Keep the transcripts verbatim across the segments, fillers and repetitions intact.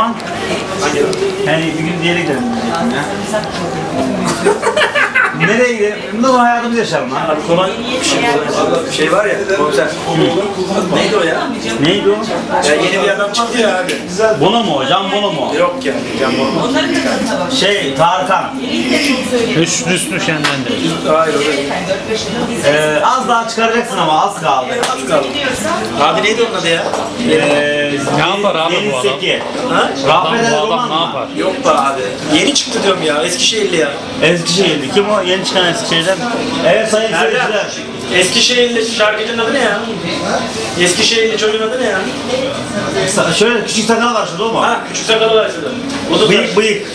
zaman? Yani bir gün bir yere gidelim diyecektim ya. Nereye gidelim? Bunu hayatımızı yaşarım lan. Abi kolay bir şey, bir şey var ya, komiser. Neydi o ya? Neydi o? Ya yeni bir adam çıktı ya abi. Bono mu? Can Bono mu? Yok ya, Can Bono. Şey, Tarkan. Hüsnü Hüsnü şenlendirir. Hayır o da değil. Ee, az daha çıkaracaksın ama az kaldı. Az kaldı. Abi neydi onun adı ya? Ee, Ne yapar abi Deniz bu adam? Seki. Ha? Rafet Bu El adam Roman ne mı? yapar? Yok be abi. Yeni çıktı diyorum ya, Eskişehirli ya. Eskişehirli. Kim o? Yeni çıkan Eskişehir'den. Evet sayın seyirciler. Eskişehirli şarkıcının adı ne ya? Eskişehirli çocuğun adı ne ya? Sa- Şöyle küçük sakal var şurada o mu? Ha, küçük sakalı var şurada. O da Bıyık bıyık.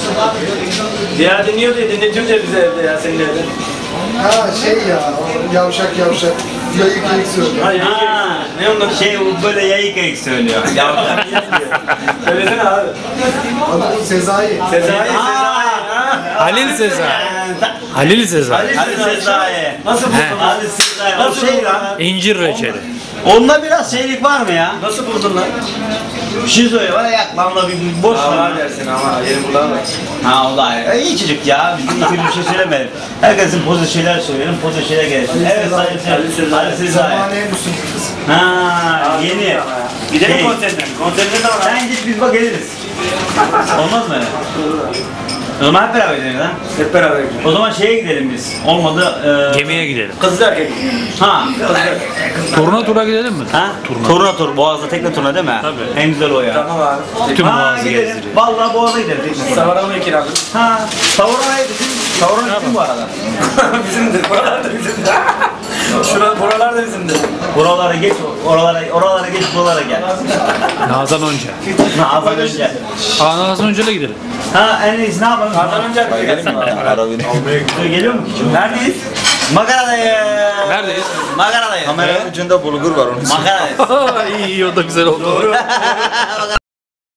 Ya dinliyor diye dinletiyor diye bize evde ya, senin evde. Ha şey ya, o yavşak yavşak, yayık yayık söylüyor. Hayır, Ha, ne onun adı? şey o böyle yayık yayık söylüyor. Yavşak. Söylesene abi. Adı Sezai. Sezai, Sezai. Aa. Ha? Halil Sezai. Halil Sezai. Ali Sezai. Nasıl buldun? He. Ali Sezai. O Nasıl şey buldun lan. lan? İncir reçeli. Onda biraz şeylik var mı ya? Nasıl buldun lan? Bir şey söyle bana yak lan da bir boş ver. Aa dersin ama yerim kulağına. Ha vallahi e, iyi çocuk ya. Biz iyi kötü bir şey söylemedim. Herkesin pozitif şeyler söyleyelim, pozitif şeyler gelsin. Evet sayın seyirciler. Ali Sezai. Zamanı en üstün kız. Ha yeni. Gidelim Şey, konserine. Konserine de var. Sen git biz bak geliriz. Olmaz mı öyle? O zaman hep beraber gidelim lan. Hep beraber gidelim. O zaman şeye gidelim biz. Olmadı. E, Gemiye gidelim. Kızlı erkek. Ha. Turna tura gidelim mi? Ha? Turna. Turna tur. Boğaz'da tekne turna değil mi? Tabii. En güzel o ya. Tamam abi. Tüm Ha boğazı gidelim. gezdirelim. Vallahi Boğaz'a gidelim tekne turna. Savarama kiralık. Ha. Savurma'ya bizim. Savurma bizim bu arada. Bizimdir. Buralar da bizimdir. Şurada, buralar da bizimdir. Buralara geç, oralara, oralara geç, buralara gel. Nazan önce. Ha, az önce. Aa Nazan önce de gidelim. Ha, en iyisi ne yapalım? Kardan önce erkek gelsin. Geliyor mu ki? Neredeyiz? Magaradayız. Neredeyiz? Magaradayız. Kameranın ucunda bulgur var onu. Magaradayız. iyi iyi o da güzel oldu. Doğru.